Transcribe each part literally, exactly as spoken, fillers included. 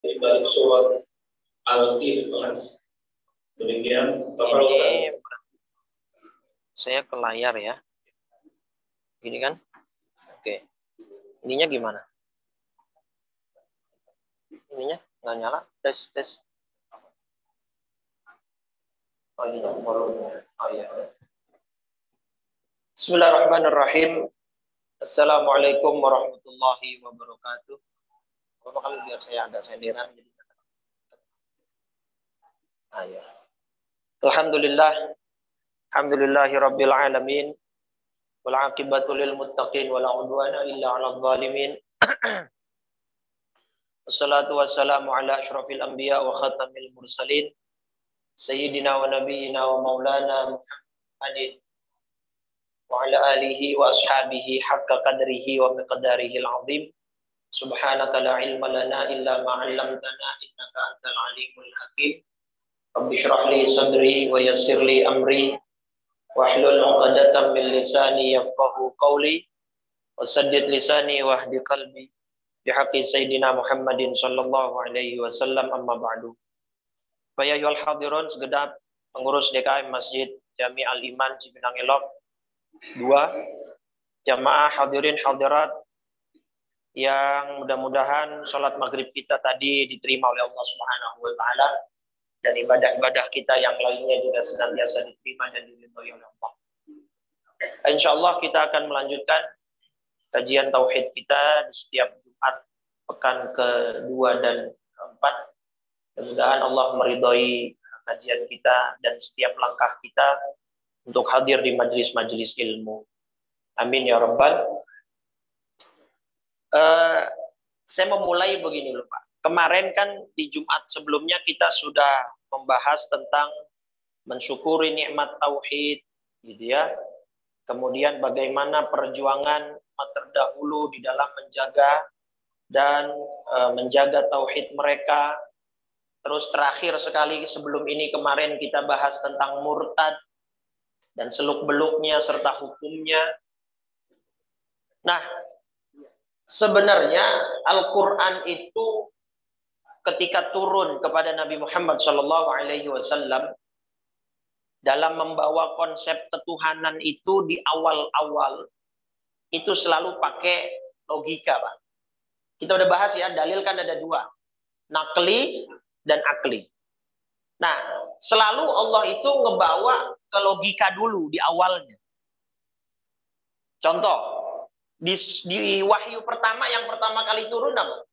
di balik surat Al-Ikhlas. Demikian Bapak. Ini saya ke layar ya. Gini kan? Oke. Ininya gimana? Ininya nggak nyala? Tes, tes. Oh, ini oh iya. Bismillahirrahmanirrahim. Assalamualaikum warahmatullahi wabarakatuh. Bapak kali biar saya agak sendiran jadi. Ah, ya. Alhamdulillah. Alhamdulillahi rabbil alamin. Wal aqibatu lil muttaqin wala udwana illa 'alal zalimin. Wassalatu wassalamu ala asyrafil anbiya wa khatamil mursalin sayyidina wa nabiyyina wa maulana Muhammadin wa ala alihi wa ashabihi haqqa qadrihi wa miqdarihi al-'azim. Subhanaka la ilma lana illa ma 'allamtana innaka antal alimul hakim. Rabbi shrah li sadri wa yassir li amri wahlul 'uqdatam min lisani yafqahu qawli wasaddid lisani wahdi qalbi bihaqqi sayyidina Muhammadin sallallahu alaihi wasallam, amma ba'du. Fa ya ayyuhal hadirun, segenap pengurus D K M Masjid Jami Al Iman Cipinang Elok dua, jamaah hadirin hadirat yang mudah-mudahan sholat maghrib kita tadi diterima oleh Allah Subhanahu wa taala, dan ibadah-ibadah kita yang lainnya juga senantiasa diterima dan diridhoi oleh Allah. Insyaallah kita akan melanjutkan kajian tauhid kita di setiap Jumat pekan kedua dan keempat. Mudah-mudahan Allah meridhoi kajian kita dan setiap langkah kita untuk hadir di majelis-majelis ilmu. Amin ya rabbal. Uh, saya memulai begini loh Pak. Kemarin kan di Jumat sebelumnya kita sudah membahas tentang mensyukuri nikmat tauhid, gitu ya. Kemudian bagaimana perjuangan umat terdahulu di dalam menjaga dan e, menjaga tauhid mereka. Terus terakhir sekali sebelum ini kemarin kita bahas tentang murtad dan seluk-beluknya serta hukumnya. Nah, sebenarnya Al-Quran itu ketika turun kepada Nabi Muhammad shallallahu alaihi wasallam dalam membawa konsep ketuhanan itu di awal-awal itu selalu pakai logika, Pak. Kita udah bahas ya, dalil kan ada dua, nakli dan akli. Nah, selalu Allah itu ngebawa ke logika dulu di awalnya. Contoh, di, di wahyu pertama yang pertama kali turun apa?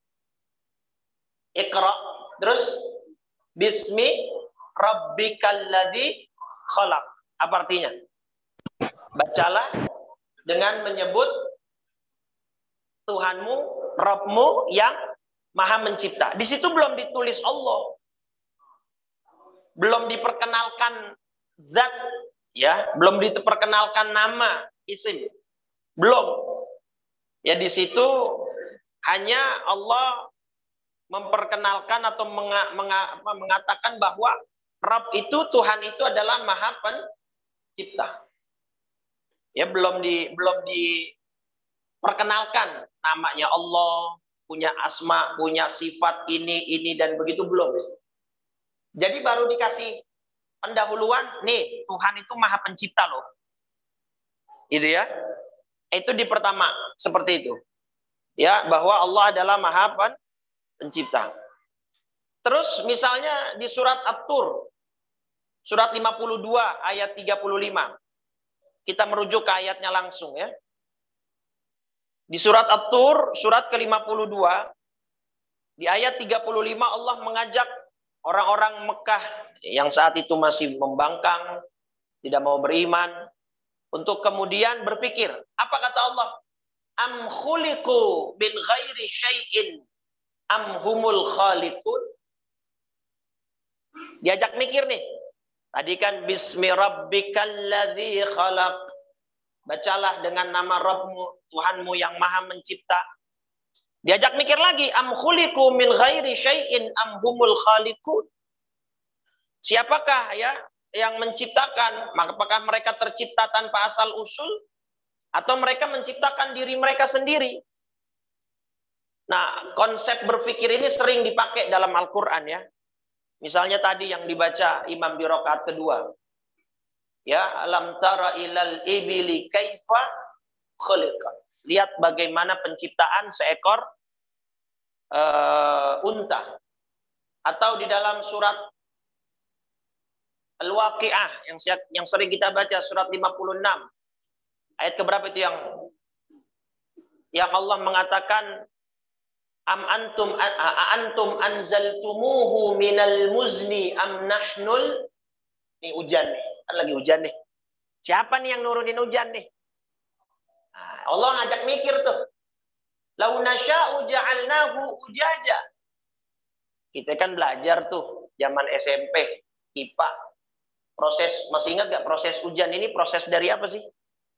Iqra, terus bismi rabbikal ladzi khalaq. Apa artinya? Bacalah dengan menyebut Tuhanmu, Rabbmu yang Maha Mencipta. Di situ belum ditulis Allah. Belum diperkenalkan zat, ya, belum diperkenalkan nama, isim. Belum. Ya, di situ hanya Allah memperkenalkan atau menga, menga, mengatakan bahwa Rabb itu, Tuhan itu adalah Maha Pencipta. Ya, belum di belum diperkenalkan namanya Allah, punya asma, punya sifat ini ini dan begitu, belum. Jadi baru dikasih pendahuluan, nih Tuhan itu Maha Pencipta loh. Gitu ya. Itu di pertama seperti itu. Ya, bahwa Allah adalah Maha Pencipta. Terus misalnya di surat At-Tur, surat lima puluh dua ayat tiga puluh lima. Kita merujuk ke ayatnya langsung ya. Di surat At-Tur, surat ke lima puluh dua, di ayat tiga puluh lima Allah mengajak orang-orang Mekah yang saat itu masih membangkang, tidak mau beriman, untuk kemudian berpikir. Apa kata Allah? Am khuliqu min ghairi syai'in am humul khaliqun. Diajak mikir nih. Tadi kan bismi rabbikal ladzi khalaq. Bacalah dengan nama Rabbmu, Tuhanmu yang Maha Mencipta. Diajak mikir lagi, am khuliqu min ghairi syai'in am humul khaliqun. Siapakah ya yang menciptakan? Apakah mereka tercipta tanpa asal usul atau mereka menciptakan diri mereka sendiri? Nah, konsep berpikir ini sering dipakai dalam Al-Quran ya. Misalnya tadi yang dibaca imam di rakaat kedua. Ya, alam tara ilal ibili kaifa khuliqat. Lihat bagaimana penciptaan seekor uh, unta. Atau di dalam surat Al-Waqi'ah yang yang sering kita baca, surat lima puluh enam. Ayat keberapa itu yang yang Allah mengatakan am antum antum anzaltumuhu minal muzni am nahnul. Ini hujan nih, kan lagi hujan nih. Siapa nih yang nurunin hujan nih? Nah, Allah ngajak mikir tuh. Lau nasya'u ja'alnahu ujaja. Kita kan belajar tuh zaman S M P, I P A. Proses, masih ingat gak proses hujan ini proses dari apa sih?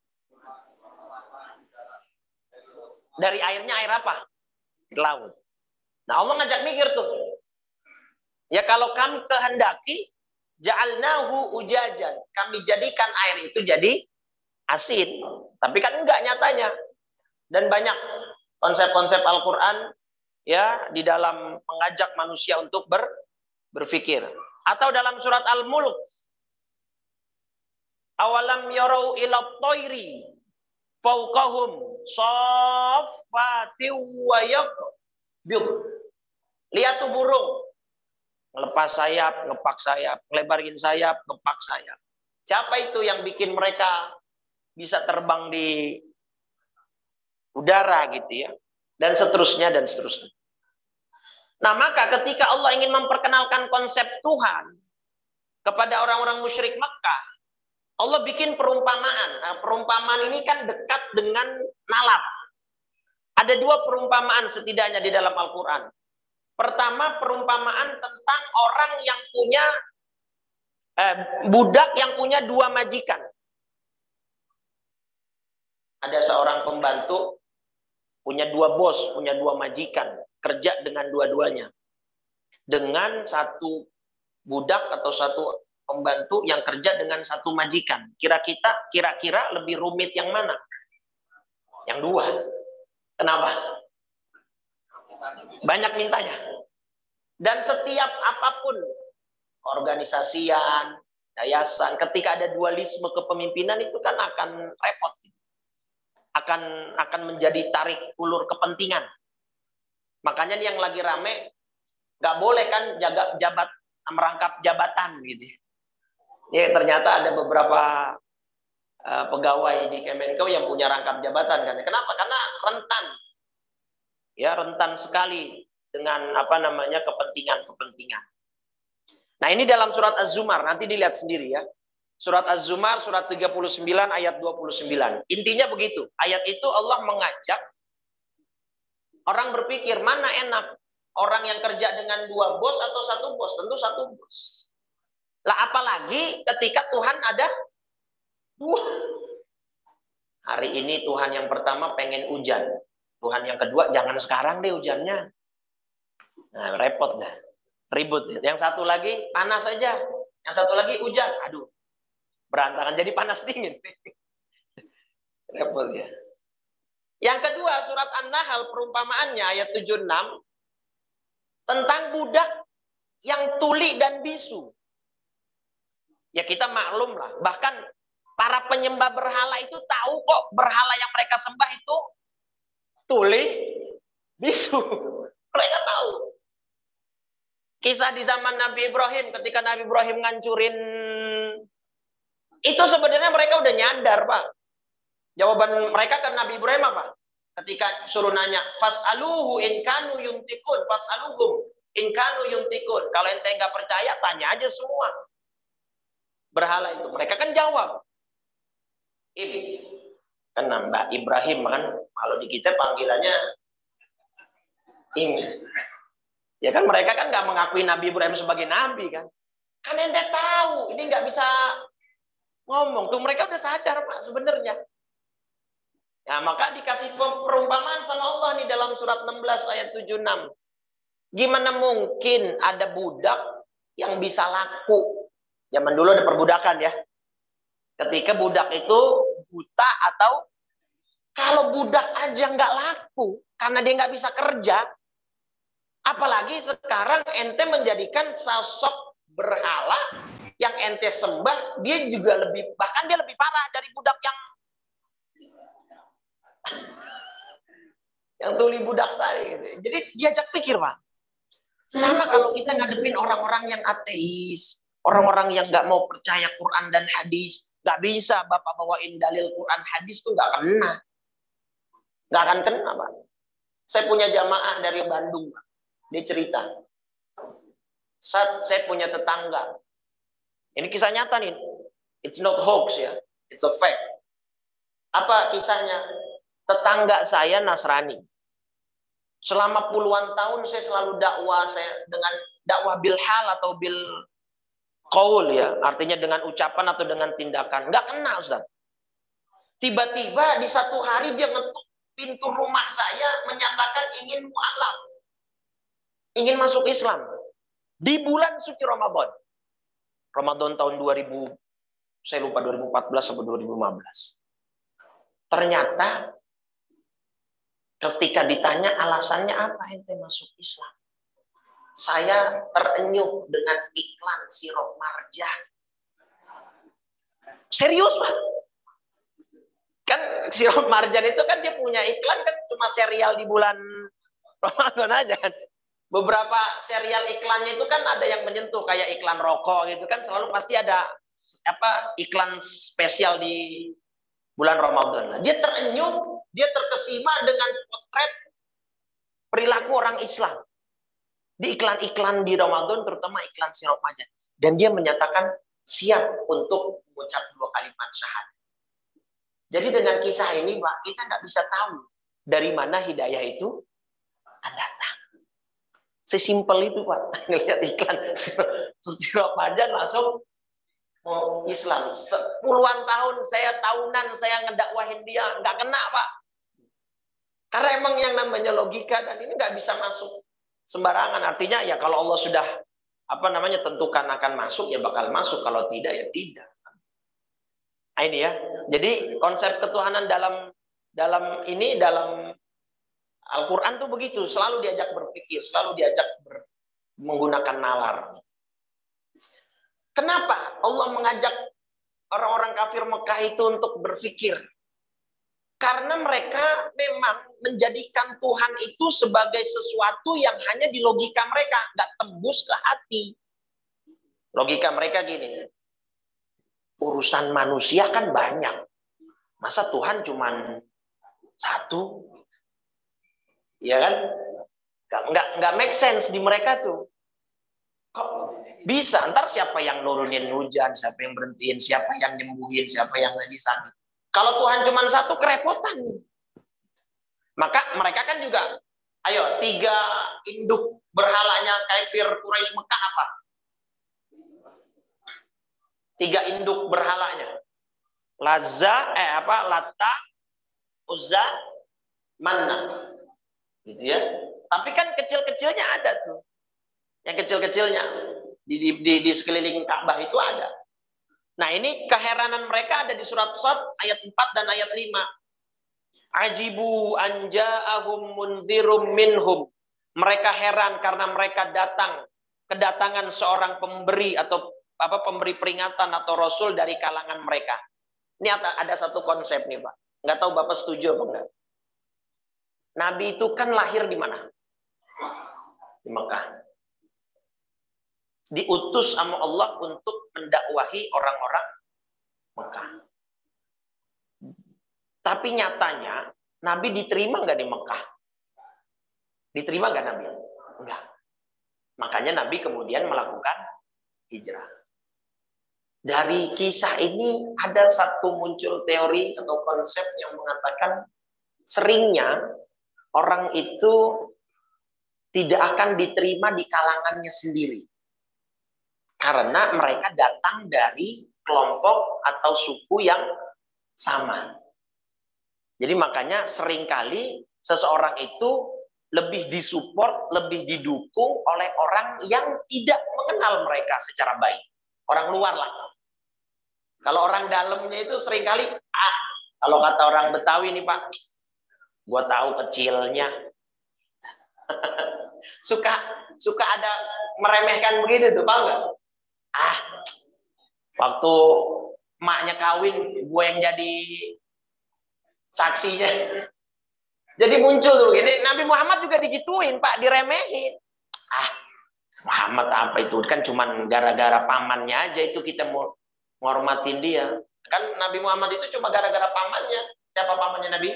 Dari airnya air apa? Laut. Nah, Allah ngajak mikir tuh. Ya kalau kami kehendaki, ja'alnahu ujajan. Kami jadikan air itu jadi asin. Tapi kan enggak nyatanya. Dan banyak konsep-konsep Al-Quran ya di dalam mengajak manusia untuk ber, berpikir. Atau dalam surat Al-Mulk. Awalam yarau ila toiri fauqahum saffati wa yaqbid. Lihat tuh burung, ngelepas sayap, ngepak sayap, ngelebarin sayap, ngepak sayap. Siapa itu yang bikin mereka bisa terbang di udara gitu ya? Dan seterusnya dan seterusnya. Nah, maka ketika Allah ingin memperkenalkan konsep Tuhan kepada orang-orang musyrik Makkah, Allah bikin perumpamaan. Nah, perumpamaan ini kan dekat dengan nalar. Ada dua perumpamaan setidaknya di dalam Al-Quran. Pertama, perumpamaan tentang orang yang punya, eh, budak yang punya dua majikan. Ada seorang pembantu, punya dua bos, punya dua majikan. Kerja dengan dua-duanya. Dengan satu budak atau satu pembantu yang kerja dengan satu majikan. Kira-kira kira-kira lebih rumit yang mana? Yang dua. Kenapa? Banyak mintanya. Dan setiap apapun organisasian, yayasan, ketika ada dualisme kepemimpinan itu kan akan repot. Akan akan menjadi tarik ulur kepentingan. Makanya yang lagi rame nggak boleh kan jaga jabat merangkap jabatan gitu. Ya, ternyata ada beberapa uh, pegawai di Kemenko yang punya rangkap jabatan kan. Kenapa? Karena rentan. Ya, rentan sekali dengan apa namanya kepentingan-kepentingan. Nah, ini dalam surat Az-Zumar, nanti dilihat sendiri ya. Surat Az-Zumar surat tiga puluh sembilan ayat dua puluh sembilan. Intinya begitu. Ayat itu Allah mengajak orang berpikir, mana enak? Orang yang kerja dengan dua bos atau satu bos? Tentu satu bos. Lah apalagi ketika Tuhan ada dua. Hari ini Tuhan yang pertama pengen hujan. Tuhan yang kedua jangan sekarang deh hujannya. Nah, repot dah. Ribut. Yang satu lagi panas saja. Yang satu lagi hujan. Aduh. Berantakan jadi panas dingin. Repot ya. Yang kedua surat An-Nahl perumpamaannya ayat tujuh puluh enam tentang budak yang tuli dan bisu. Ya kita maklum lah. Bahkan para penyembah berhala itu tahu kok berhala yang mereka sembah itu tuli, bisu. Mereka tahu. Kisah di zaman Nabi Ibrahim ketika Nabi Ibrahim ngancurin itu sebenarnya mereka udah nyadar, Pak. Jawaban mereka ke Nabi Ibrahim apa? Ketika suruh nanya, fas'aluhu in kanu yuntikun, fas'aluhum in kanu yuntikun. Kalau ente nggak percaya, tanya aja semua. Berhala itu. Mereka kan jawab. Ini. Kan Mbak Ibrahim kan, kalau di kita panggilannya ini. Ya kan mereka kan nggak mengakui Nabi Ibrahim sebagai Nabi kan. Kan ente tahu, ini nggak bisa ngomong. Tuh mereka udah sadar Pak sebenarnya. Ya, maka dikasih perumpamaan sama Allah nih dalam surat enam belas ayat tujuh puluh enam. Gimana mungkin ada budak yang bisa laku? Zaman dulu ada perbudakan ya. Ketika budak itu buta atau Kalau budak aja nggak laku karena dia nggak bisa kerja, apalagi sekarang ente menjadikan sosok berhala yang ente sembah, dia juga lebih, bahkan dia lebih parah dari budak yang yang tuli budak tadi. Gitu. Jadi diajak pikir, Pak. Sama kalau kita ngadepin orang-orang yang ateis, orang-orang yang nggak mau percaya Quran dan hadis, nggak bisa Bapak bawain dalil Quran hadis tuh nggak kena. Nggak akan kena, Pak. Saya punya jamaah dari Bandung, Pak. Dia cerita. Saat saya punya tetangga. Ini kisah nyata nih. It's not hoax ya. It's a fact. Apa kisahnya? Tetangga saya Nasrani. Selama puluhan tahun saya selalu dakwah saya dengan dakwah bil hal atau bil qaul ya. Artinya dengan ucapan atau dengan tindakan. Nggak kena, Ustaz. Tiba-tiba di satu hari dia ngetuk pintu rumah saya menyatakan ingin mu'alaf. Ingin masuk Islam. Di bulan suci Ramadan. Ramadan tahun dua ribu, saya lupa dua ribu empat belas atau dua ribu lima belas. Ternyata ketika ditanya alasannya apa ente masuk Islam, saya terenyuh dengan iklan sirup marjan. Serius, Pak? Kan sirup marjan itu kan dia punya iklan kan cuma serial di bulan Ramadan aja kan. Beberapa serial iklannya itu kan ada yang menyentuh kayak iklan rokok gitu kan, selalu pasti ada apa iklan spesial di bulan Ramadan. Nah, dia terenyuh, dia terkesima dengan potret perilaku orang Islam di iklan-iklan di Ramadan, terutama iklan sirup marjan. Dan dia menyatakan siap untuk mengucap dua kalimat syahadat. Jadi dengan kisah ini, Pak, kita nggak bisa tahu dari mana hidayah itu akan datang. Sesimpel itu, Pak. Ngelihat iklan sirup marjan langsung mau Islam. Puluhan tahun saya tahunan saya ngedakwahin dia, nggak kena, Pak. Karena emang yang namanya logika dan ini nggak bisa masuk sembarangan. Artinya ya kalau Allah sudah apa namanya tentukan akan masuk ya bakal masuk. Kalau tidak ya tidak. Nah, ini ya. Jadi konsep ketuhanan dalam dalam ini dalam Al-Quran tuh begitu, selalu diajak berpikir, selalu diajak ber, menggunakan nalar. Kenapa Allah mengajak orang-orang kafir Mekah itu untuk berpikir? Karena mereka memang menjadikan Tuhan itu sebagai sesuatu yang hanya di logika mereka, nggak tembus ke hati. Logika mereka gini, urusan manusia kan banyak, masa Tuhan cuman satu? Ya kan? Nggak, nggak, nggak make sense di mereka tuh. Kok bisa? Ntar siapa yang nurunin hujan, siapa yang berhentiin, siapa yang nyembuhin, siapa yang ngasih sakit. Kalau Tuhan cuma satu, kerepotan nih. Maka mereka kan juga, ayo, tiga induk berhalanya kafir Quraisy Mekah apa? Tiga induk berhalanya. Lazza, eh apa? Lata, Uzza, Manna. Gitu ya. Tapi kan kecil-kecilnya ada tuh. Yang kecil-kecilnya di, di, di, di sekeliling Ka'bah itu ada. Nah, ini keheranan mereka ada di surat Shad ayat empat dan ayat lima. Ajibu anja'ahum munzirum minhum. Mereka heran karena mereka datang kedatangan seorang pemberi atau apa pemberi peringatan atau rasul dari kalangan mereka. Ini ada, ada satu konsep nih, Pak. Nggak tahu Bapak setuju apa enggak? Nabi itu kan lahir di mana? Di Mekah. Diutus sama Allah untuk mendakwahi orang-orang Mekah. Tapi nyatanya Nabi diterima nggak di Mekah? Diterima nggak Nabi? Enggak. Makanya Nabi kemudian melakukan hijrah. Dari kisah ini ada satu muncul teori atau konsep yang mengatakan seringnya orang itu tidak akan diterima di kalangannya sendiri. Karena mereka datang dari kelompok atau suku yang sama. Jadi makanya seringkali seseorang itu lebih disupport, lebih didukung oleh orang yang tidak mengenal mereka secara baik. Orang luar lah. Kalau orang dalamnya itu seringkali, ah Kalau kata orang Betawi nih Pak, gua tahu kecilnya. suka suka ada meremehkan begitu tuh, paham nggak? Ah, waktu emaknya kawin, gue yang jadi saksinya. Jadi muncul tuh begini. Nabi Muhammad juga digituin Pak, diremehin. Ah, Muhammad apa itu? Kan cuman gara-gara pamannya aja itu kita mau ngormatin dia. Kan Nabi Muhammad itu cuma gara-gara pamannya. Siapa pamannya Nabi?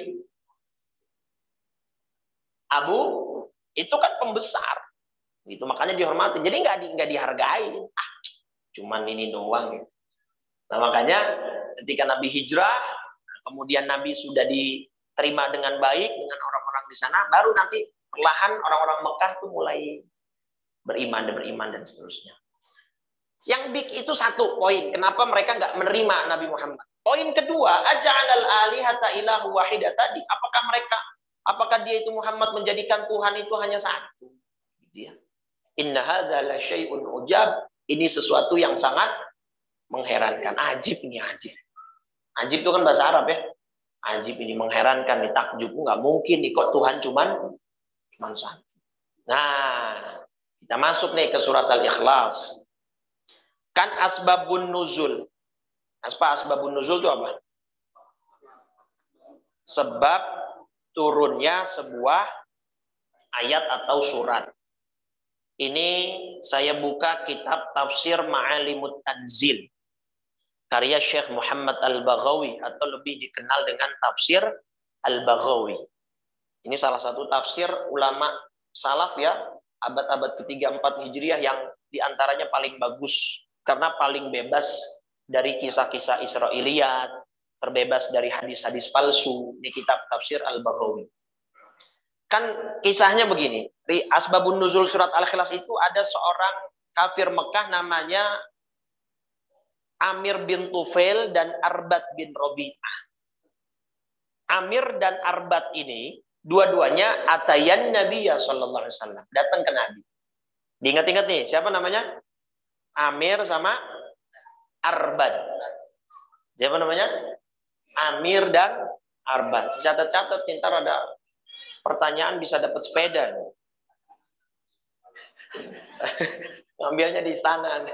Abu, itu kan pembesar. Gitu, makanya dihormati. Jadi nggak di, nggak dihargai. Ah, cuman ini doang gitu. Nah, makanya ketika Nabi hijrah, kemudian Nabi sudah diterima dengan baik dengan orang-orang di sana, baru nanti perlahan orang-orang Mekah tuh mulai beriman dan beriman dan seterusnya. Yang big itu satu poin, kenapa mereka nggak menerima Nabi Muhammad. Poin kedua, aja'alal alihata ilahu wahidah tadi. Apakah mereka, apakah dia itu Muhammad menjadikan Tuhan itu hanya satu? Gitu ya. Inna hadza la syai'un ujab. Ini sesuatu yang sangat mengherankan. Ajib ini ajib. Ajib itu kan bahasa Arab ya. Ajib ini mengherankan, nih takjub nggak mungkin nih kok Tuhan cuman cuman satu. Nah, kita masuk nih ke surat Al-Ikhlas. Kan asbabun nuzul. Apa asbabun nuzul itu apa? Sebab turunnya sebuah ayat atau surat. Ini saya buka kitab Tafsir Ma'alimut Tanzil karya Syekh Muhammad Al-Baghawi atau lebih dikenal dengan Tafsir Al-Baghawi. Ini salah satu tafsir ulama salaf ya, abad-abad ketiga empat Hijriah yang diantaranya paling bagus karena paling bebas dari kisah-kisah Israiliyat, terbebas dari hadis-hadis palsu di kitab Tafsir Al-Baghawi. Kan kisahnya begini, di asbabun nuzul surat Al-Ikhlas itu ada seorang kafir Mekah namanya Amir bin Tufail dan Arbad bin Robi'ah. Amir dan Arbad ini dua-duanya atayan Nabi ya sallallahu alaihi wasallam, datang ke Nabi. Diingat-ingat nih, siapa namanya? Amir sama Arbad. Siapa namanya? Amir dan Arbad. Catat-catat, ntar ada pertanyaan bisa dapat sepeda. Ngambilnya di istana.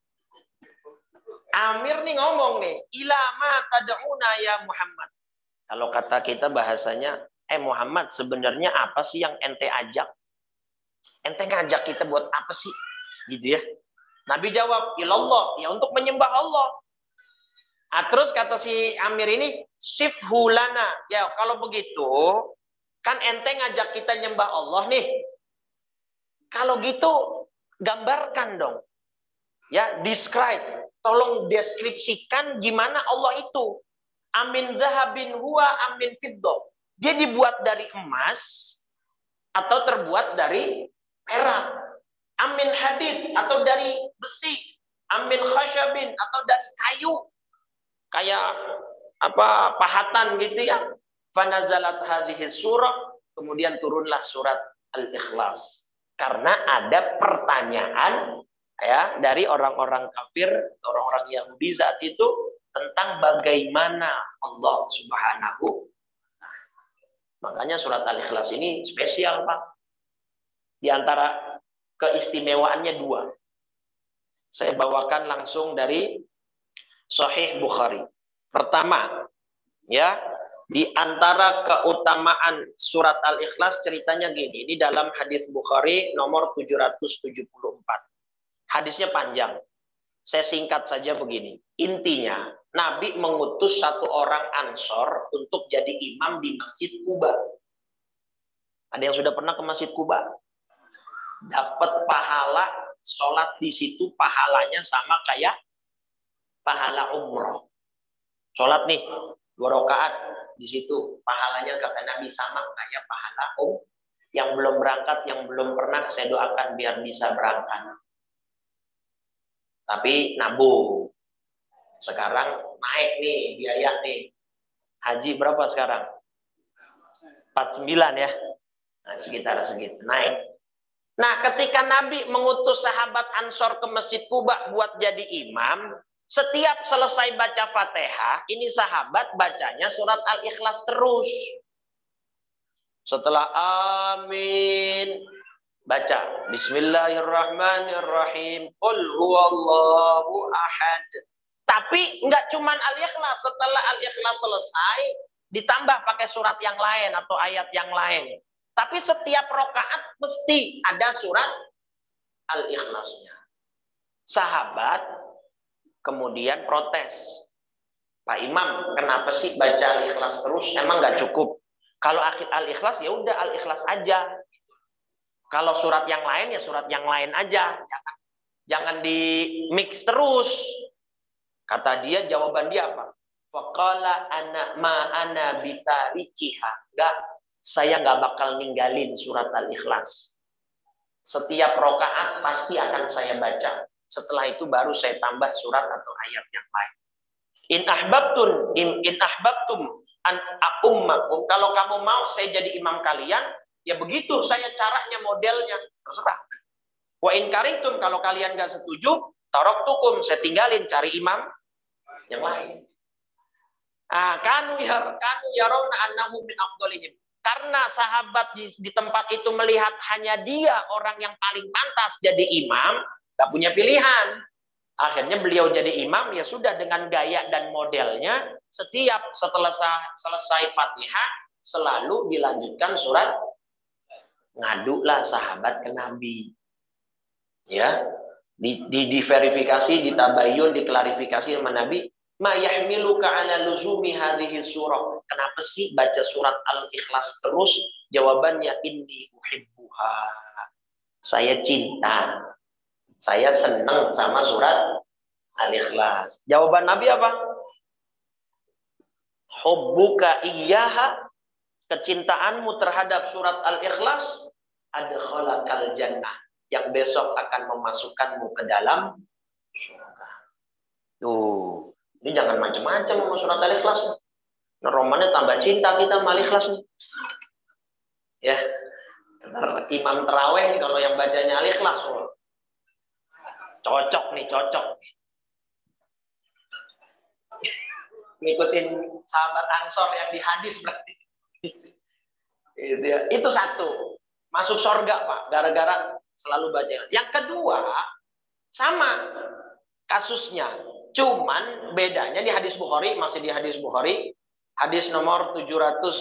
Amir nih ngomong nih, ilama tad'una ya Muhammad. Kalau kata kita bahasanya, eh Muhammad sebenarnya apa sih yang ente ajak? Ente ngajak kita buat apa sih? Gitu ya. Nabi jawab, ilallah, ya untuk menyembah Allah. Nah, terus kata si Amir ini, sifhulana. Ya kalau begitu, kan ente ngajak kita nyembah Allah nih. Kalau gitu, gambarkan dong. Ya, describe. Tolong deskripsikan gimana Allah itu. Amin zahabin huwa amin fiddah. Dia dibuat dari emas atau terbuat dari perak. Amin hadid atau dari besi. Amin khasyabin atau dari kayu. Kayak apa pahatan gitu ya. Fanazalat hadhihi surah, kemudian turunlah surat Al-Ikhlas. Karena ada pertanyaan ya dari orang-orang kafir, orang-orang Yahudi saat itu tentang bagaimana Allah Subhanahu. Nah, makanya surat Al-Ikhlas ini spesial, Pak. Di antara keistimewaannya dua. Saya bawakan langsung dari Sahih Bukhari. Pertama, ya, di antara keutamaan surat Al-Ikhlas ceritanya gini. Ini dalam hadis Bukhari nomor tujuh ratus tujuh puluh empat. Hadisnya panjang. Saya singkat saja begini. Intinya, Nabi mengutus satu orang Ansor untuk jadi imam di Masjid Quba. Ada yang sudah pernah ke Masjid Quba? Dapat pahala sholat di situ, pahalanya sama kayak pahala umroh. Sholat nih, dua rakaat di situ, pahalanya kata Nabi sama kayak pahala um. Yang belum berangkat, yang belum pernah, saya doakan biar bisa berangkat. Tapi nabung. Sekarang naik nih biaya nih. Haji berapa sekarang? empat puluh sembilan ya. Nah, sekitar segitu naik. Nah, ketika Nabi mengutus sahabat Ansor ke Masjid Quba buat jadi imam, Setiap selesai baca Fatihah, ini sahabat bacanya surat Al-Ikhlas terus. Setelah amin, baca Bismillahirrahmanirrahim. Qul huwallahu ahad. Tapi nggak cuman Al-Ikhlas. Setelah Al-Ikhlas selesai, ditambah pakai surat yang lain atau ayat yang lain. Tapi setiap rokaat mesti ada surat Al-Ikhlasnya. Sahabat kemudian protes. Pak Imam, kenapa sih baca Al-Ikhlas terus? Emang nggak cukup? Kalau akhir Al-Ikhlas ya udah Al-Ikhlas aja. Kalau surat yang lain ya surat yang lain aja. Jangan, jangan di mix terus. Kata dia, jawaban dia apa? Faqala ana ma ana bitarikiha. Enggak, saya nggak bakal ninggalin surat Al-Ikhlas. Setiap rokaat pasti akan saya baca. Setelah itu baru saya tambah surat atau ayat yang lain. In ahbabtum in, in ahbabtum an ummakum. Kalau kamu mau saya jadi imam kalian, ya begitu saya caranya, modelnya. Terserah. Wa in karihtum, kalau kalian nggak setuju, taraktukum, saya tinggalin, cari imam yang lain. Ah, kanu ya kanu yarawna annahu min afdalihim. Karena sahabat di, di tempat itu melihat hanya dia orang yang paling pantas jadi imam, gak punya pilihan. Akhirnya beliau jadi imam, ya sudah dengan gaya dan modelnya. Setiap setelah selesai Fatihah selalu dilanjutkan surat. Ngadulah sahabat ke Nabi. Ya, di, di, diverifikasi, ditabayun, diklarifikasi sama Nabi. Ma yahmiluka ala luzumi hadhihi surah. Kenapa sih baca surat Al-Ikhlas terus? Jawabannya inni uhibbuha. Saya cinta. Saya senang sama surat Al-Ikhlas. Jawaban Nabi apa? Hubbuka iyyaha. Kecintaanmu terhadap surat Al-Ikhlas adkhalakal jannah. Yang besok akan memasukkanmu ke dalam surga. Tuh. Ini jangan macam-macam sama surat Al-Ikhlas. Nah, romannya tambah cinta kita sama Al-Ikhlas. Ya. Imam terawih nih kalau yang bacanya Al-Ikhlas. Oh. Cocok nih, cocok. Ngikutin sahabat Ansor yang di hadis berarti. Itu, ya. Itu satu. Masuk surga, Pak. Gara-gara selalu baca. Yang kedua, sama kasusnya. Cuman bedanya di hadis Bukhari, masih di hadis Bukhari, hadis nomor tujuh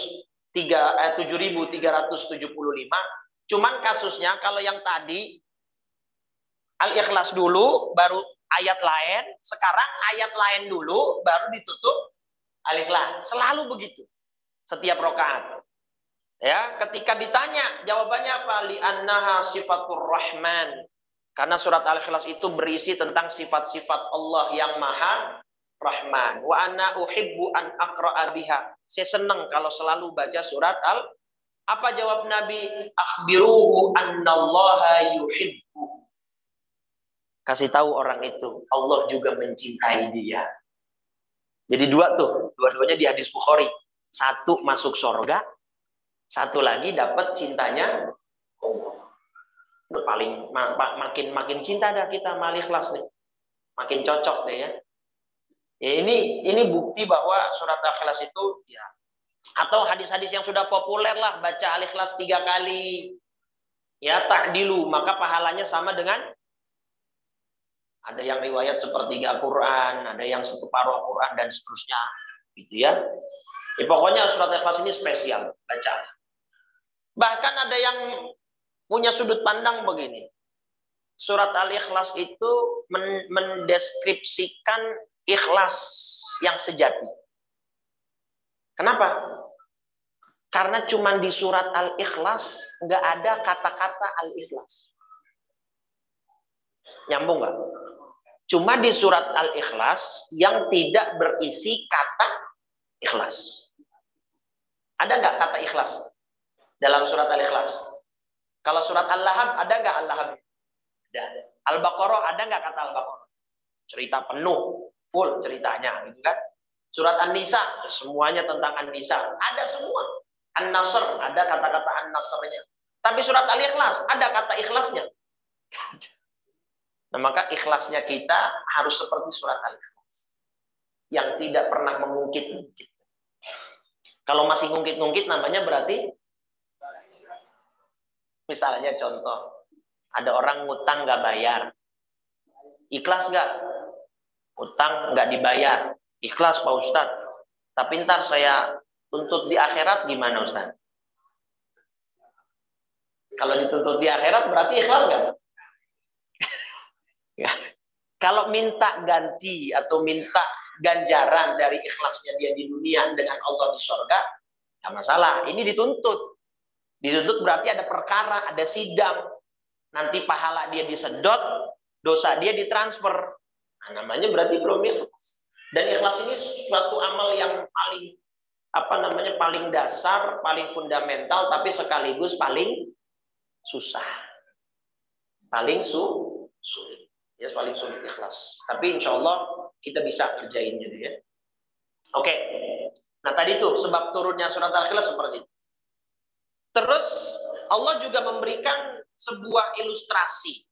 ribu tiga ratus tujuh puluh lima. Cuman kasusnya kalau yang tadi Al-Ikhlas dulu, baru ayat lain. Sekarang ayat lain dulu, baru ditutup Al-Ikhlas. Selalu begitu. Setiap rokaat. Ya, ketika ditanya, jawabannya apa? Li'annaha sifatur rahman. Karena surat Al-Ikhlas itu berisi tentang sifat-sifat Allah yang maha rahman. Wa anna uhibbu an aqra'a biha. Saya senang kalau selalu baca surat Al. Apa jawab Nabi? Akhbiruhu annallaha yuhibbu. Kasih tahu orang itu, Allah juga mencintai dia. Jadi dua tuh, dua-duanya di hadis Bukhari. Satu masuk surga, satu lagi dapat cintanya Allah. Paling mak, makin makin cinta dah kita sama Al-Ikhlas nih. Makin cocok deh ya. Ya ini ini bukti bahwa surat Al-Ikhlas itu ya, atau hadis-hadis yang sudah populer lah, baca Al-Ikhlas tiga kali. Ya ta'dilu, maka pahalanya sama dengan, ada yang riwayat sepertiga Quran, ada yang separuh Quran dan seterusnya, gitu ya. Ya pokoknya surat Al-Ikhlas ini spesial, baca. Bahkan ada yang punya sudut pandang begini. Surat Al-Ikhlas itu mendeskripsikan ikhlas yang sejati. Kenapa? Karena cuma di surat Al-Ikhlas nggak ada kata-kata Al-Ikhlas. Nyambung nggak? Cuma di surat Al-Ikhlas yang tidak berisi kata ikhlas. Ada nggak kata ikhlas dalam surat Al-Ikhlas? Kalau surat Al-Lahab ada nggak Al-Lahab? Ada. Al-Baqarah ada nggak kata Al-Baqarah? Cerita penuh, full ceritanya, gitu kan? Surat An-Nisa semuanya tentang An-Nisa, ada semua. An-Nasr ada kata-kata An-Nasrnya. Tapi surat Al-Ikhlas ada kata ikhlasnya? Nggak ada. Nah, maka ikhlasnya kita harus seperti surat Al-Ikhlas. yang tidak pernah mengungkit-ungkit. Kalau masih ngungkit-ungkit namanya berarti, misalnya contoh, ada orang ngutang nggak bayar. Ikhlas nggak? Utang nggak dibayar. Ikhlas Pak Ustadz. Tapi ntar saya tuntut di akhirat gimana Ustadz? Kalau dituntut di akhirat berarti ikhlas nggak? Ya. Kalau minta ganti atau minta ganjaran dari ikhlasnya dia di dunia dengan Allah di surga, nggak masalah. Ini dituntut. Dituntut berarti ada perkara, ada sidang. Nanti pahala dia disedot, dosa dia ditransfer. Nah, namanya berarti belum ikhlas. Dan ikhlas ini suatu amal yang paling apa namanya paling dasar, paling fundamental, tapi sekaligus paling susah, paling su sulit. Ya, paling sulit ikhlas. Tapi insya Allah kita bisa kerjainnya ya. Oke. Nah tadi itu sebab turunnya surat Al-Ikhlas seperti itu. Terus Allah juga memberikan sebuah ilustrasi.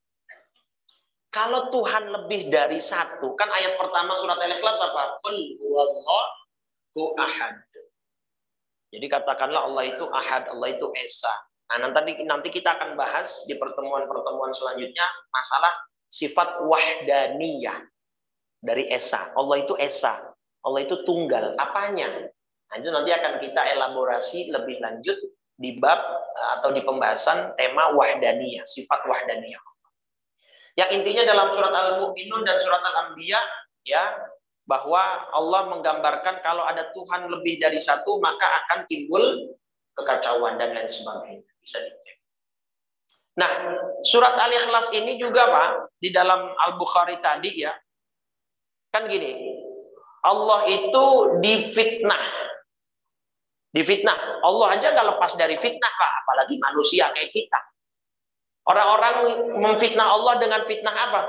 Kalau Tuhan lebih dari satu, kan ayat pertama surat Al-Ikhlas apa? Qul huwallahu ahad. Jadi katakanlah Allah itu ahad, Allah itu esa. Nah nanti nanti kita akan bahas di pertemuan-pertemuan selanjutnya masalah sifat wahdaniyah dari esa. Allah itu esa. Allah itu tunggal. Apanya? Nah, itu nanti akan kita elaborasi lebih lanjut di bab atau di pembahasan tema wahdaniyah, sifat wahdaniyah. Yang intinya dalam surat Al-Mu'minun dan surat Al-Anbiya ya, bahwa Allah menggambarkan kalau ada Tuhan lebih dari satu maka akan timbul kekacauan dan lain sebagainya. Bisa dicek. Nah, surat Al-Ikhlas ini juga Pak, di dalam Al-Bukhari tadi ya, kan gini, Allah itu difitnah. Difitnah. Allah aja nggak lepas dari fitnah Pak, apalagi manusia kayak kita. Orang-orang memfitnah Allah dengan fitnah apa?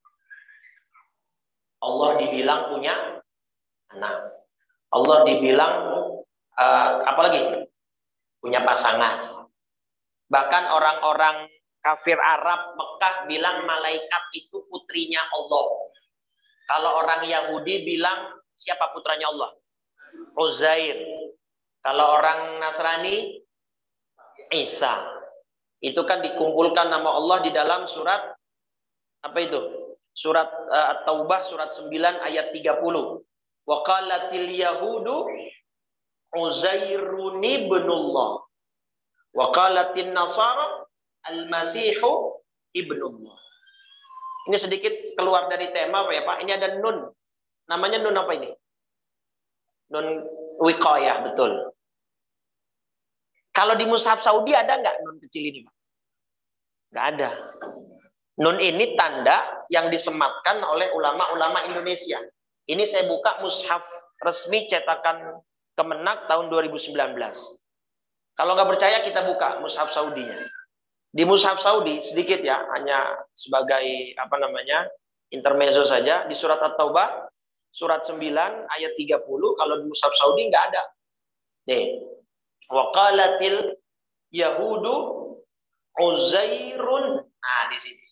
Allah dibilang punya anak. Allah dibilang, uh, apalagi? Punya pasangan. Bahkan orang-orang kafir Arab Mekah bilang malaikat itu putrinya Allah. Kalau orang Yahudi bilang siapa putranya Allah? Uzair. Kalau orang Nasrani Isa. Itu kan dikumpulkan nama Allah di dalam surat apa itu? Surat uh, At-Taubah surat sembilan ayat tiga puluh. Wa qalatil yahudu Uzairun ibnullah. Wa qalatin nasara Al-Masihu ibnullah. Ini sedikit keluar dari tema Pak ya Pak. Ini ada nun. Namanya nun apa ini? Nun wiqayah, betul. Kalau di mushaf Saudi ada nggak nun kecil ini Pak? Nggak ada. Nun ini tanda yang disematkan oleh ulama-ulama Indonesia. Ini saya buka mushaf resmi cetakan Kemenak tahun dua ribu sembilan belas. Kalau nggak percaya kita buka mushaf Saudinya. Di mushaf Saudi sedikit ya, hanya sebagai apa namanya intermezzo saja. Di surat At-Taubah surat sembilan ayat tiga puluh, kalau di mushaf Saudi nggak ada. Nih, waqalatil yahudu Uzairun. Nah di sini,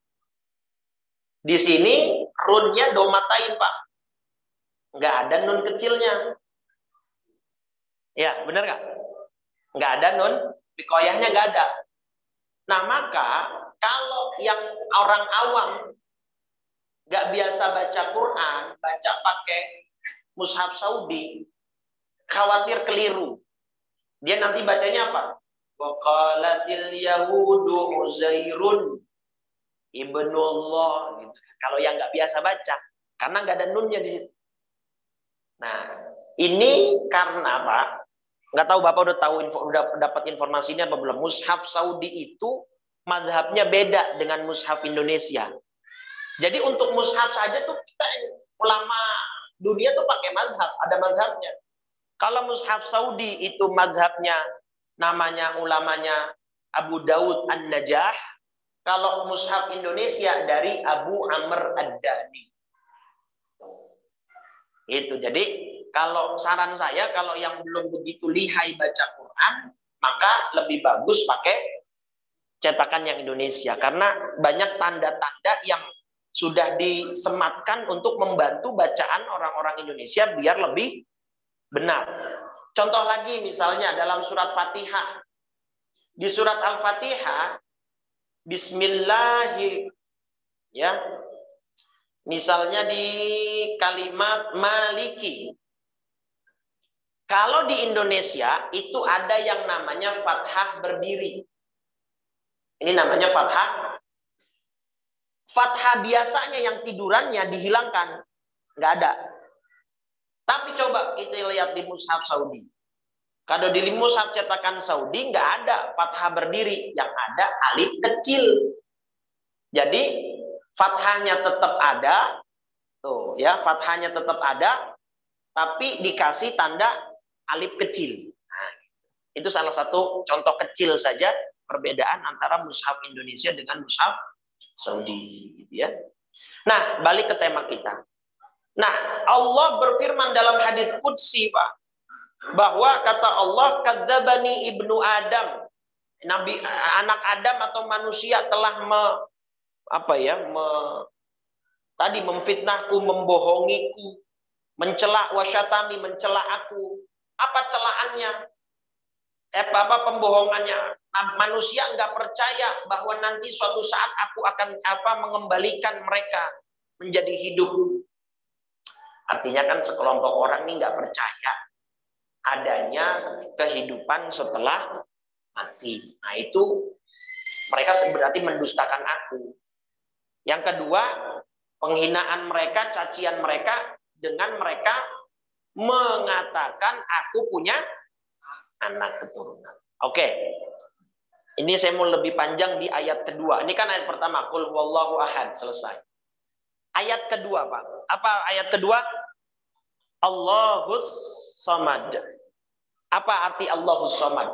di sini runnya domatain Pak, nggak ada nun kecilnya. Ya benar nggak? Nggak ada nun, wiqayahnya nggak ada. Nah maka kalau yang orang awam nggak biasa baca Quran, baca pakai mushaf Saudi, khawatir keliru. Dia nanti bacanya apa? Wa qalatil yahudu Uzairun ibnullah. Gitu. Kalau yang nggak biasa baca, karena nggak ada nunnya di situ. Nah ini karena Pak, nggak tahu Bapak udah tahu info, udah dapat informasinya apa belum? Mushaf Saudi itu mazhabnya beda dengan mushaf Indonesia. Jadi untuk mushaf saja tuh kita ulama dunia tuh pakai mazhab, ada mazhabnya. Kalau mushaf Saudi itu mazhabnya namanya ulamanya Abu Daud An-Najah. Kalau mushaf Indonesia dari Abu Amr Ad-Dani. Itu jadi kalau saran saya, kalau yang belum begitu lihai baca Quran, maka lebih bagus pakai cetakan yang Indonesia. Karena banyak tanda-tanda yang sudah disematkan untuk membantu bacaan orang-orang Indonesia biar lebih benar. Contoh lagi misalnya dalam surat Fatihah. Di surat Al-Fatihah Bismillahi, ya. Misalnya di kalimat Maliki. Kalau di Indonesia itu ada yang namanya fathah berdiri. Ini namanya fathah. Fathah biasanya yang tidurannya dihilangkan. Nggak ada. Tapi coba kita lihat di mushaf Saudi. Kalau di mushaf cetakan Saudi nggak ada fathah berdiri. Yang ada alif kecil. Jadi fathahnya tetap ada. Tuh ya, fathahnya tetap ada. Tapi dikasih tanda alif kecil. Nah, itu salah satu contoh kecil saja perbedaan antara mushaf Indonesia dengan mushaf Saudi, gitu ya. Nah, balik ke tema kita. Nah, Allah berfirman dalam hadis qudsi, Pak, bahwa kata Allah, kadzabani ibnu Adam, Nabi anak Adam atau manusia telah me, apa ya, me, tadi memfitnahku, membohongiku, mencela wasyatami, mencela aku. Apa celaannya? Eh, apa pembohongannya? Manusia nggak percaya bahwa nanti suatu saat aku akan apa mengembalikan mereka menjadi hidup. Artinya kan sekelompok orang ini nggak percaya adanya kehidupan setelah mati. Nah itu mereka berarti mendustakan aku. Yang kedua, penghinaan mereka, cacian mereka dengan mereka mengatakan aku punya anak keturunan. Oke. Ini saya mau lebih panjang di ayat kedua. Ini kan ayat pertama, qul huwallahu ahad, selesai. Ayat kedua, Pak. Apa ayat kedua? Allahus samad. Apa arti Allahus samad?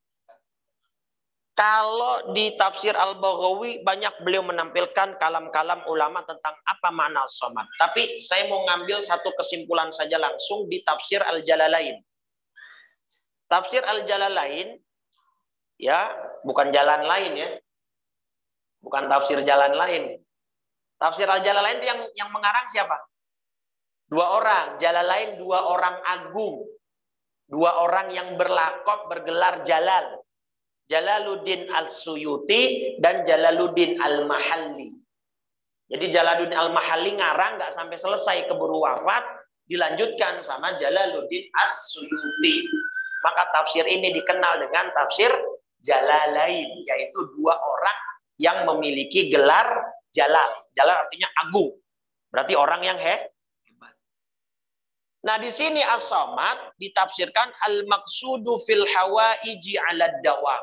Kalau di tafsir Al-Baghawi banyak beliau menampilkan kalam-kalam ulama tentang apa makna samad. Tapi saya mau ngambil satu kesimpulan saja langsung di tafsir Al-Jalalain. Tafsir Al-Jalalain, ya, bukan jalan lain ya. Bukan tafsir jalan lain. Tafsir Al-Jalalain itu yang yang mengarang siapa? Dua orang. Jalalain dua orang agung. Dua orang yang berlakop bergelar Jalal. Jalaluddin Al-Suyuti dan Jalaluddin Al-Mahalli. Jadi Jalaluddin Al-Mahalli ngarang nggak sampai selesai, keburu wafat, dilanjutkan sama Jalaluddin As-Suyuti. Maka tafsir ini dikenal dengan tafsir Jalalain, yaitu dua orang yang memiliki gelar Jalal. Jalal artinya agung. Berarti orang yang he, hebat. Nah, di sini as-samad ditafsirkan al-maqsudu fil hawaiji 'ala dawam.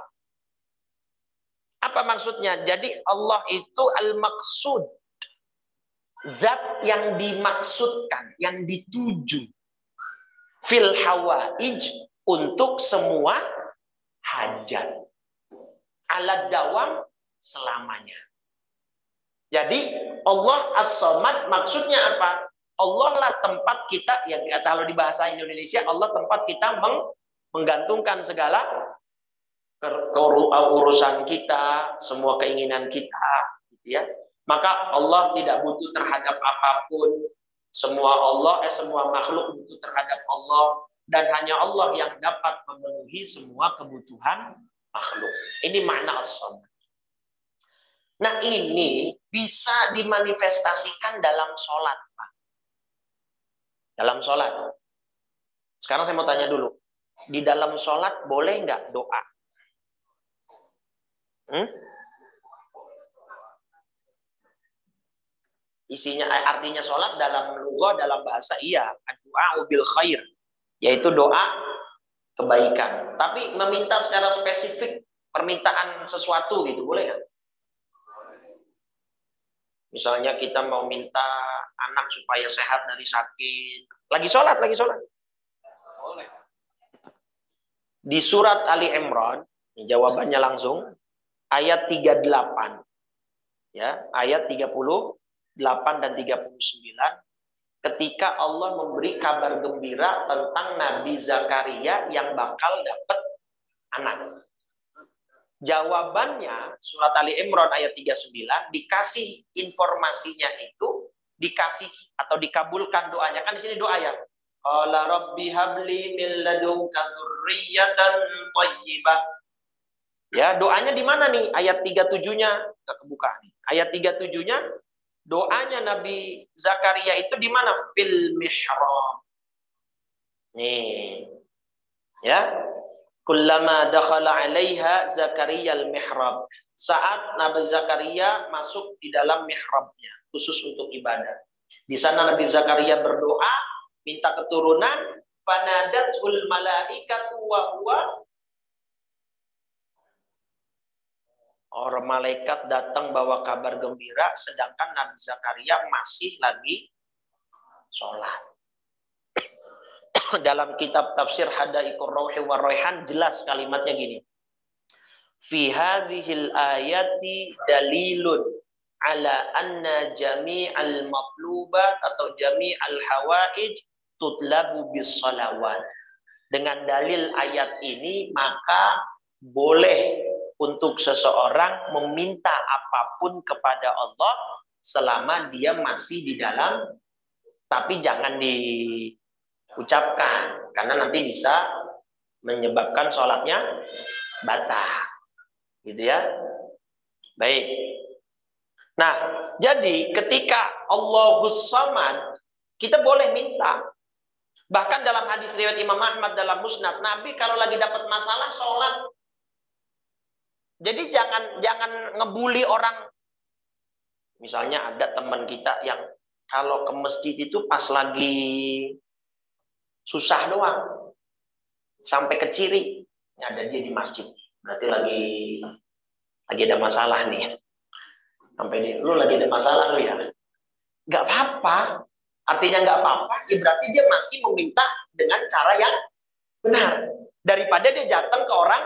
Apa maksudnya? Jadi Allah itu al-maqsud. Zat yang dimaksudkan, yang dituju. Fil hawaij, untuk semua hajat. Ala dawam, selamanya. Jadi Allah as-samad maksudnya apa? Allah lah tempat kita, ya kalau di bahasa Indonesia, Allah tempat kita meng, menggantungkan segala ke, ke, urusan kita, semua keinginan kita, gitu ya. Maka Allah tidak butuh terhadap apapun. Semua Allah, eh, semua makhluk butuh terhadap Allah. Dan hanya Allah yang dapat memenuhi semua kebutuhan makhluk. Ini makna as-samad. Nah ini bisa dimanifestasikan dalam sholat, Pak. Dalam sholat. Sekarang saya mau tanya dulu. Di dalam sholat boleh nggak doa? Hmm? Isinya, artinya sholat dalam lugha, dalam bahasa iya. Doa bil khair. Yaitu doa kebaikan. Tapi meminta secara spesifik permintaan sesuatu gitu, boleh nggak? Misalnya kita mau minta anak supaya sehat dari sakit. Lagi sholat, lagi sholat. Boleh. Di surat Ali Imran, jawabannya langsung, ayat tiga puluh delapan. Ya, ayat tiga puluh delapan dan tiga puluh sembilan. Ketika Allah memberi kabar gembira tentang Nabi Zakaria yang bakal dapat anak. Jawabannya surat Ali Imran ayat tiga puluh sembilan dikasih informasinya itu, dikasih atau dikabulkan doanya. Kan di sini doa ya. Qala rabbi habli min ladunka dzurriyyatan thayyibah. Ya, doanya di mana nih? Ayat tiga puluh tujuh-nya enggak kebuka nih. Ayat tiga puluh tujuh-nya doanya Nabi Zakaria itu di mana? Fil mihrab. Nih. Ya. Kullama dakhala 'alaiha Zakaria al-mihrab. Saat Nabi Zakaria masuk di dalam mihrabnya, khusus untuk ibadah. Di sana Nabi Zakaria berdoa, minta keturunan, fanadatul malaikatu wa huwa. Orang malaikat datang bawa kabar gembira, sedangkan Nabi Zakaria masih lagi sholat. Dalam kitab tafsir Hadaiqur Rauhi war Raihan jelas kalimatnya gini. Fi hadhil ayati dalilun ala anna jami'al matlubat atau jami'al hawaij tutlabu bis salawat. Dengan dalil ayat ini maka boleh untuk seseorang meminta apapun kepada Allah selama dia masih di dalam, tapi jangan di ucapkan karena nanti bisa menyebabkan sholatnya batal, gitu ya. Baik. Nah, jadi ketika Allahus Samad kita boleh minta. Bahkan dalam hadis riwayat Imam Ahmad dalam Musnad, Nabi kalau lagi dapat masalah sholat. Jadi jangan jangan ngebully orang. Misalnya ada teman kita yang kalau ke masjid itu pas lagi susah doang, sampai ke ciri ada dia di masjid, berarti lagi lagi ada masalah nih. Sampai di, lu lagi ada masalah lu ya, nggak apa-apa. Artinya nggak apa-apa, ya berarti dia masih meminta dengan cara yang benar daripada dia datang ke orang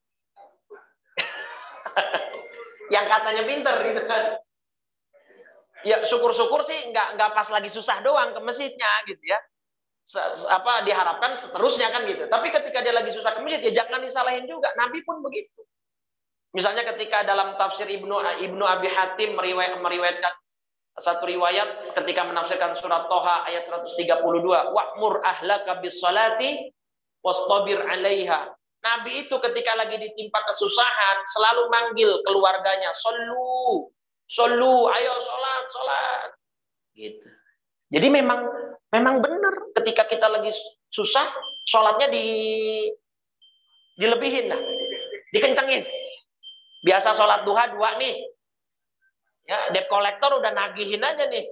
yang katanya pinter gitu kan. Ya syukur-syukur sih nggak nggak pas lagi susah doang ke masjidnya gitu ya. Apa diharapkan seterusnya kan gitu. Tapi ketika dia lagi susah ke masjid ya jangan disalahin juga. Nabi pun begitu. Misalnya ketika dalam tafsir Ibnu Ibnu Abi Hatim meriwayat, meriwayatkan satu riwayat ketika menafsirkan surat Toha ayat seratus tiga puluh dua, wa'mur ahlaka bis salati wastabir 'alaiha. Nabi itu ketika lagi ditimpa kesusahan selalu manggil keluarganya, "Shollu, shollu, ayo salat, salat." Gitu. Jadi memang memang benar ketika kita lagi susah, sholatnya di dilebihin lah, dikencengin. Biasa sholat duha dua nih, ya debt collector udah nagihin aja nih.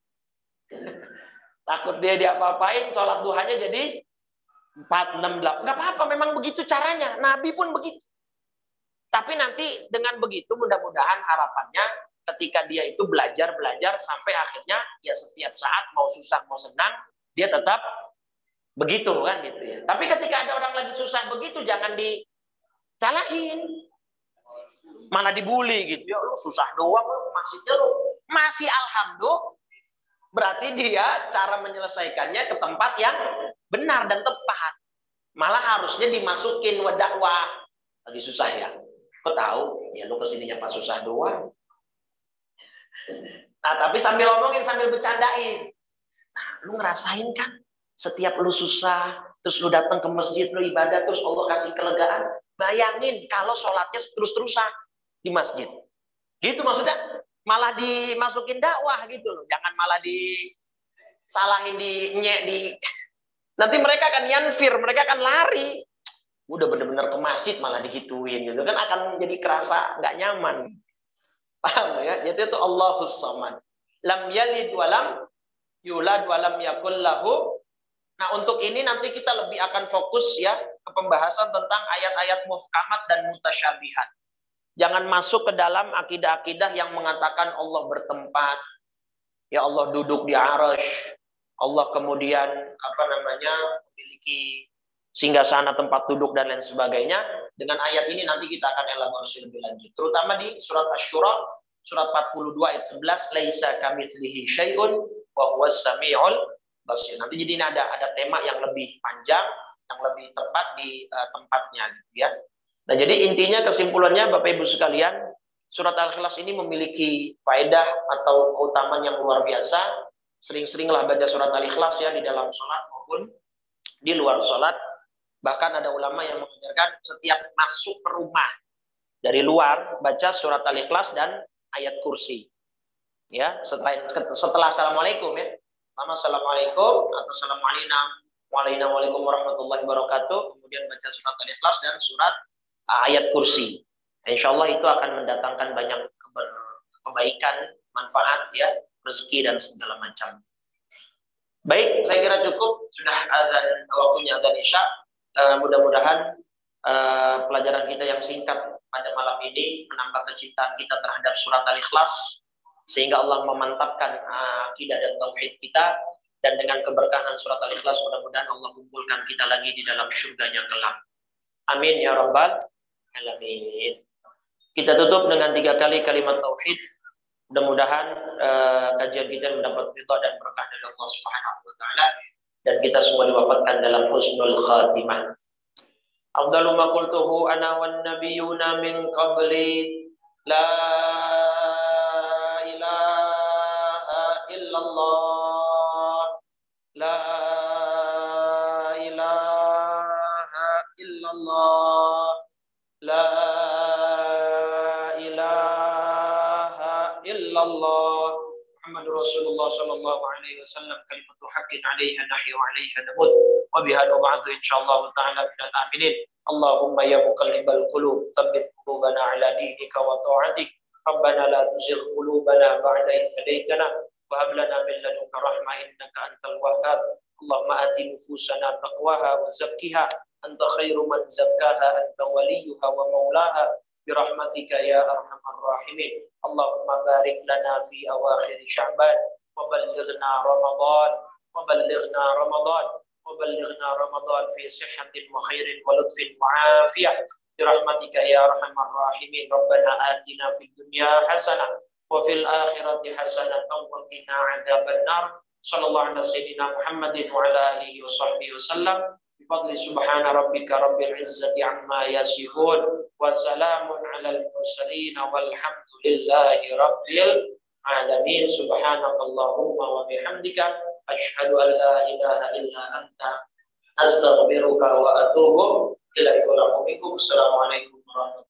Takut dia diapa-apain, sholat duhanya jadi empat, enam, delapan. Nggak apa-apa, memang begitu caranya. Nabi pun begitu. Tapi nanti dengan begitu mudah-mudahan harapannya ketika dia itu belajar-belajar sampai akhirnya ya setiap saat mau susah mau senang dia tetap begitu kan gitu ya. Tapi ketika ada orang lagi susah begitu jangan dicalahin, malah dibully gitu ya, lu susah doang lu maksudnya lu masih alhamdulillah, berarti dia cara menyelesaikannya ke tempat yang benar dan tepat. Malah harusnya dimasukin wadakwah lagi susah ya. Kok tahu ya lu kesininya pas susah doang. Nah, tapi sambil ngomongin, sambil bercandain. Nah, lu ngerasain kan? Setiap lu susah, terus lu datang ke masjid, lu ibadah, terus Allah kasih kelegaan. Bayangin kalau sholatnya terus-terusan di masjid. Gitu maksudnya, malah dimasukin dakwah gitu loh. Jangan malah disalahin, di nyek, di... Nanti mereka akan yanfir, mereka akan lari. Udah bener-bener ke masjid malah digituin gitu kan, akan jadi kerasa nggak nyaman. Paham ya? Jadi itu Allahus Samad. Lam yalid walam yulad walam yakul lahu. Nah, untuk ini nanti kita lebih akan fokus ya ke pembahasan tentang ayat-ayat muhkamat dan mutasyabihat. Jangan masuk ke dalam akidah-akidah yang mengatakan Allah bertempat. Ya Allah duduk di arasy. Allah kemudian apa namanya memiliki singgasana tempat duduk dan lain sebagainya. Dengan ayat ini nanti kita akan elaborasi lebih lanjut. Terutama di surat Asy-Syura, surat empat puluh dua ayat sebelas, laisa kamitslihi syai'un wa huwas samiul basir. Nanti jadi ini ada ada tema yang lebih panjang, yang lebih tepat di uh, tempatnya gitu ya. Nah, jadi intinya kesimpulannya Bapak Ibu sekalian, surat Al-Ikhlas ini memiliki faedah atau keutamaan yang luar biasa. Sering-seringlah baca surat Al-Ikhlas ya di dalam sholat maupun di luar sholat. Bahkan ada ulama yang mengajarkan setiap masuk ke rumah dari luar baca surat Al-Ikhlas dan ayat kursi. Ya, setelah setelah assalamualaikum ya. Pertama assalamualaikum atau assalamualaikum warahmatullahi wabarakatuh. Kemudian baca surat Al-Ikhlas dan surat ayat kursi. Insya Allah itu akan mendatangkan banyak kebaikan, manfaat ya, rezeki dan segala macam. Baik, saya kira cukup sudah azan waktunya azan Isya. Uh, mudah-mudahan uh, pelajaran kita yang singkat pada malam ini menambah kecintaan kita terhadap surat Al-Ikhlas sehingga Allah memantapkan uh, akidah dan tauhid kita, dan dengan keberkahan surat Al-Ikhlas mudah-mudahan Allah kumpulkan kita lagi di dalam surganya kelak. Amin ya rabbal alamin. Kita tutup dengan tiga kali kalimat tauhid. Mudah-mudahan uh, kajian kita mendapat ridha dan berkah dari Allah Subhanahu wa taala, dan kita semua diwafatkan dalam husnul khatimah. Afdalu ma qultuhu ana wan nabiyyuna min qabli la ilaha illallah la ilaha illallah la ilaha illallah Muhammadur Rasulullah sallallahu alaihi wasallam kalimatu haqqin 'alaiha nahyu 'alaiha namut wa biha nub'atsu insyaallah ta'ala minal aminin. Allahumma ya muqallibal qulub tsabbit qulubana 'ala dinika wa ta'atik. Rabbana la tuzigh qulubana ba'da idh hadaytana wa hab lana min ladunka rahmah innaka antal wahhab. Allahumma ati nufusana taqwaha wa zakkiha anta khairu man zakkaha anta waliyuha wa maulaha birahmatika ya arhamar rahimin. Allahumma barik lana fi awakhir Sya'ban wa ballighna Ramadan wa ballighna Ramadan wa ballighna Ramadan fi sihhatin wa khairin wa lutfin wa afiyah birahmatika ya arhamar rahimin. Rabbana atina fid dunya hasanah wa fil akhirati hasanah wa qina adzabannar. Sallallahu ala sayyidina Muhammadin wa ala alihi wa sahbihi wasallam. Bifadli subhana rabbika rabbil izzati amma yasifun wa salamun alal mursalin walhamdulillahi rabbil alamin. Subhanakallahumma wa bihamdika asyhadu an la ilaha illa anta astaghfiruka wa atubu ilaika. Assalamualaikum warahmatullahi wabarakatuh.